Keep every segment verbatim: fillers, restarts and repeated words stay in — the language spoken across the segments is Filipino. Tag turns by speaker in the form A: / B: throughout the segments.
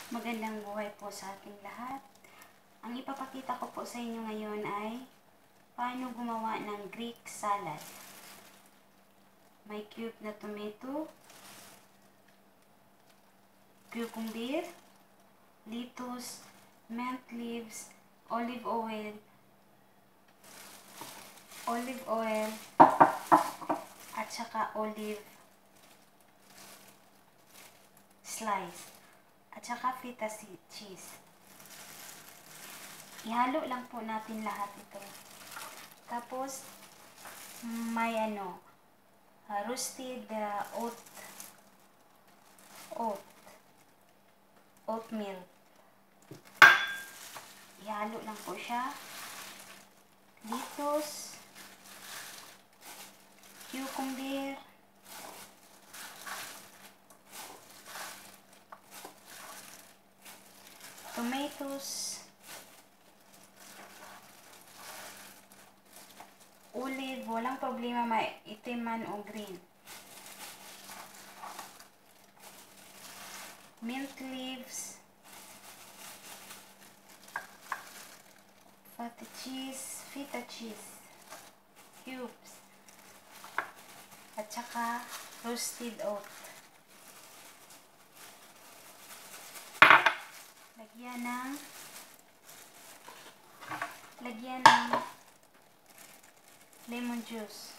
A: Magandang buhay po sa ating lahat. Ang ipapakita ko po sa inyo ngayon ay paano gumawa ng Greek salad. May cube na tomato, cucumber, lettuce, mint leaves, olive oil, olive oil, at saka olive slice. At saka feta cheese. Ihalo lang po natin lahat ito. Tapos, may ano, uh, roasted uh, oat, oat, oatmeal. Ihalo lang po siya. Lettuce, cucumber, tomatoes, olive, walang problema may itim man o green, mint leaves, feta cheese, feta cheese, cubes, at saka roasted oat. Lagyan ng lagyan ng lemon juice.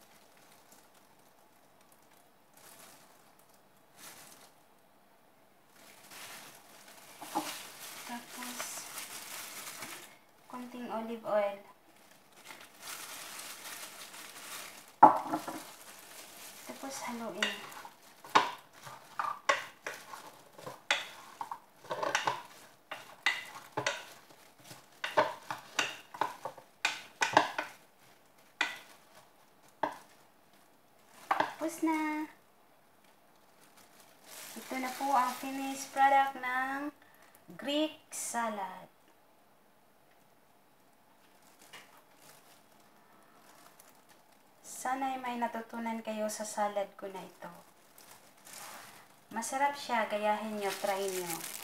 A: Tapos konting olive oil. Tapos haluin. Tapos na. Ito na po ang finished product ng Greek salad. Sana ay may natutunan kayo sa salad ko na ito. Masarap siya, gayahin nyo, try nyo.